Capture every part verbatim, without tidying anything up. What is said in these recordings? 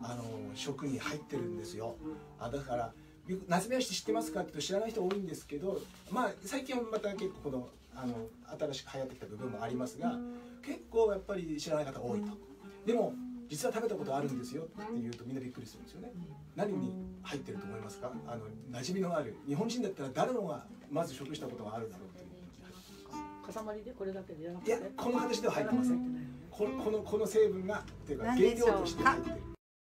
あの食に入ってるんですよ。あだから夏目吉知ってますかって知らない人多いんですけど、まあ最近はまた結構このあの新しく流行ってきた部分もありますが、結構やっぱり知らない方多いと。でも実は食べたことあるんですよって言うとみんなびっくりするんですよね。何に入ってると思いますか？あの馴染みのある日本人だったら誰もがまず食したことがあるだろうという塊でこれだけでやなくて、 いやこの形では入ってません。このこのこの成分がっていうか原料として入ってる。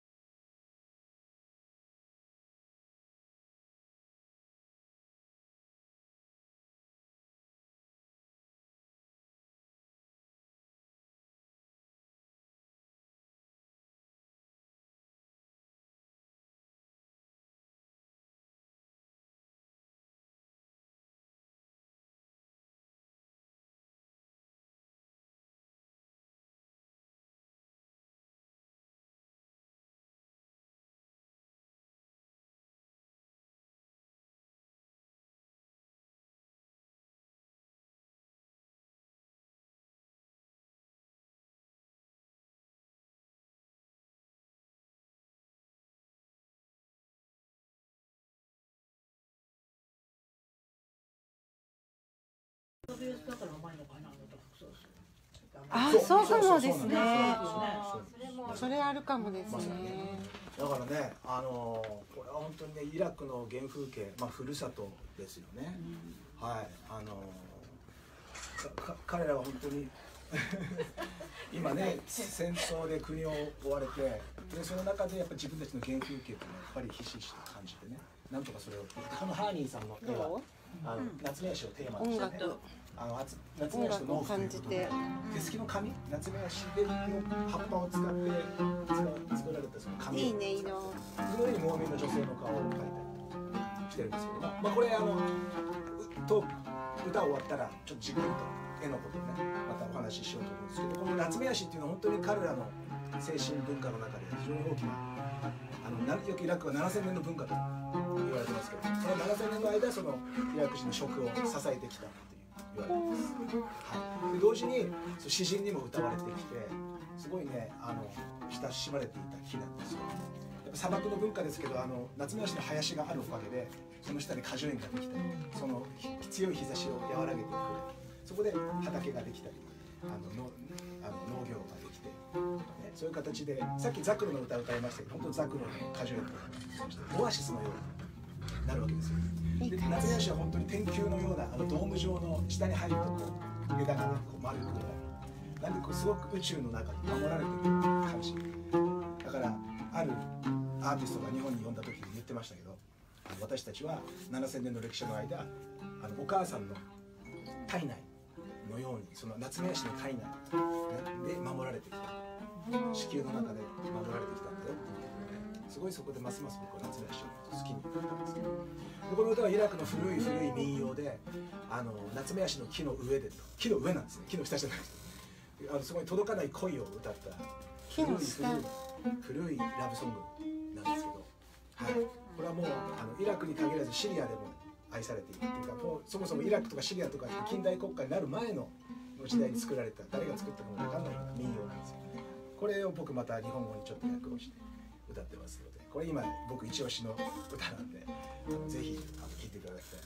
あ、そうかもですね。それあるかもですね。 だからね、あのこれは本当にねイラクの原風景、まあ故郷ですよね。はい、あのか彼らは本当に今ね戦争で国を追われて、でその中でやっぱ自分たちの原風景っていうのはやっぱりひしひしと感じてね、なんとかそれをこのハーニーさんの絵はあの夏目吉をテーマにしてね。あの夏目吉と農夫ということで、手すきの紙、夏目吉での葉っぱを使って作られたその紙をいいね色。その上に農民の女性の顔を描いたりしてるんですけども、まあこれあのと歌終わったらちょっとじっくりと絵のことをねまたお話ししようと思うんですけど、この夏目吉っていうのは本当に彼らの精神文化の中で非常に大きなあのよくイラクはななせんねんの文化と言われてますけど、そのななせんねんの間そのイラク人の食を支えてきた。言われてます。はい、で同時に詩人にも歌われてきて、すごいねあの親しまれていた木なんですよ。やっぱ砂漠の文化ですけど、あの夏目吉の林があるおかげでその下に果樹園ができたり、その強い日差しを和らげてくれる、そこで畑ができたり、あののあの農業ができて、ね、そういう形でさっきザクロの歌を歌いましたけど、本当ザクロの果樹園とオアシスのようになるわけですよ。で夏目吉は本当に天球のようなあのドーム状の下に入るとこう枝がねこう丸くなんでこうすごく宇宙の中に守られてる感じだから、あるアーティストが日本に呼んだ時に言ってましたけど、私たちはななせんねんの歴史の間あのお母さんの体内のようにその夏目吉の体内、ね、で守られてきた、地球の中で守られてきたんだよっていう、すごいそこでますます僕は夏目吉を好きになったんですけど、この歌はイラクの古い古い民謡で、あの夏目吉の木の上でと、木の上なんですね、木の下じゃなくて、あのすごい届かない恋を歌った古い古い古いラブソングなんですけど、はい、これはもうあのイラクに限らずシリアでも愛されているっていうか、もうそもそもイラクとかシリアとか近代国家になる前の時代に作られた、誰が作ったかも分かんないような民謡なんですよ。これを僕また日本語にちょっと訳をして歌ってますので、これ今僕一押しの歌なんで、ぜひあの聴いていただきたい。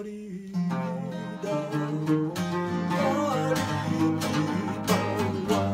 Marida, Marida,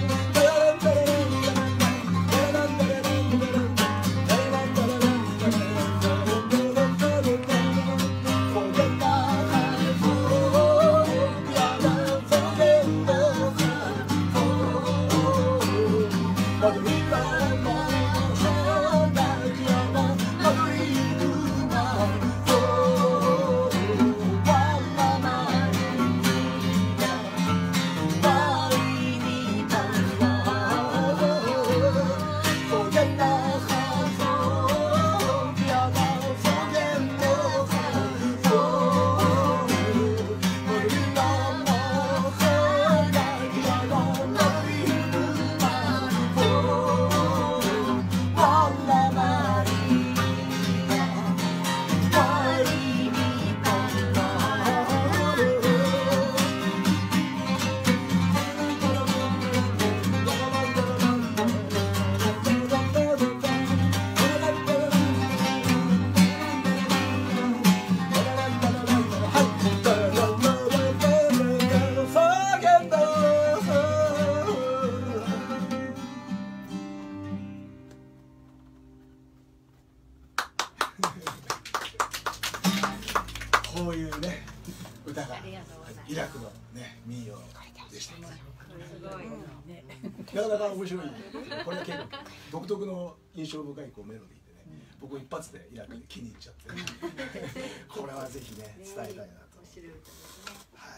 こういうね歌がイラクのね民謡でした。 すごいね。 なかなか面白い。これ結構独特の印象深いこうメロディーでね、僕一発でイラクで気に入っちゃって、これはぜひね伝えたいなと。はい。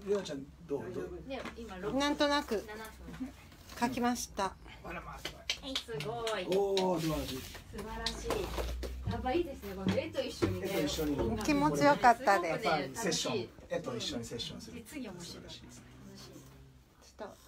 レナちゃんどう？ ね今なんとなく書きました。 あらまあすごい。 おお素晴らしい。 素晴らしい。やっぱいいですね。この絵と一緒にね。 絵と一緒に気持ちよかったです。 セッション、絵と一緒にセッションする。 実に面白い。 ちょっとあ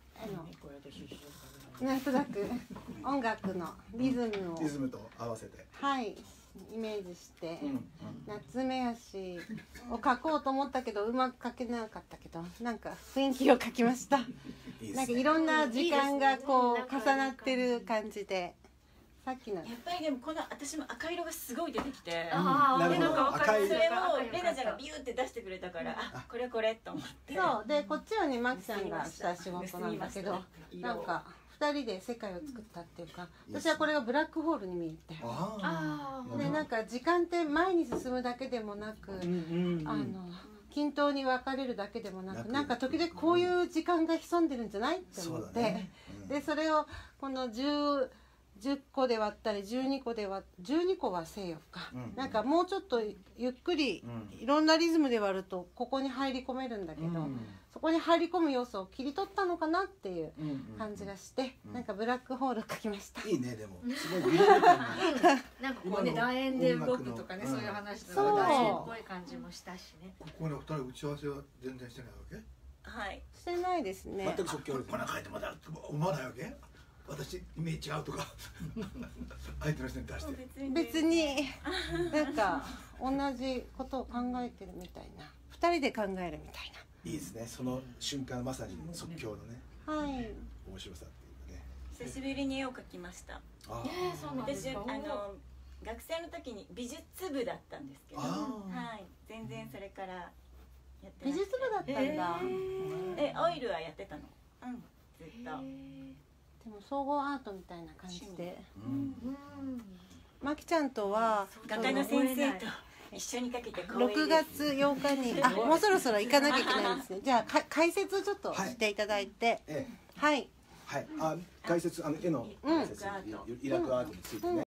のなんとなく音楽のリズムをリズムと合わせてはいイメージして、 うんうん、 夏目足を描こうと思ったけどうまく描けなかったけどなんか雰囲気を描きました。いいなんかいろんな時間がこう重なってる感じで。さっきのやっぱりでもこの私も赤色がすごい出てきて、 ああ、 でなんか赤いそれをレナちゃんがビューって出してくれたから、あこれこれと思って。 そうでこっちはねマキさんがした仕事なんだけど、なんか二人で世界を作ったっていうか、私はこれをブラックホールに見えて、 ああ、 でなんか時間って前に進むだけでもなく、あの均等に分かれるだけでもなく、なんか時々こういう時間が潜んでるんじゃないって思って、でそれをこのじゅうじゅっこで割ったりじゅうにこで割っじゅうにこは西洋か、うん、なんかもうちょっとゆっくり、うん、いろんなリズムで割るとここに入り込めるんだけど、うん、そこに入り込む要素を切り取ったのかなっていう感じがして、うん、なんかブラックホール描きました。 いいねでもすごいビルド感がなんかこうね楕円で動くとかね、そういう話とか楕円っぽい感じもしたしね。 ここね二人打ち合わせは全然してないわけ？ はい。 してないですね。 全く即興で。 こんな書いてまだ思わないわけ？私イメージ違うとか相手の人に出して別になんか同じことを考えてるみたいな、二人で考えるみたいな。 いいですね、その瞬間まさに即興のね、 はい、 面白さっていうかね。 久しぶりに絵を描きました。 えー、そうなんですか。 私あの学生の時に美術部だったんですけど、 あはい全然それからやってなくて美術部だったんだ。 えオイルはやってたの。うんずっと。 でも総合アートみたいな感じで。 うんまきちゃんとは画家の先生と一緒にかけて光栄ろくがつようかに、あ、もうそろそろ行かなきゃいけないんですね。じゃあか解説をちょっとしていただいて、 ええはい。 はい、あ解説あの絵の解説、イラクアートについてね。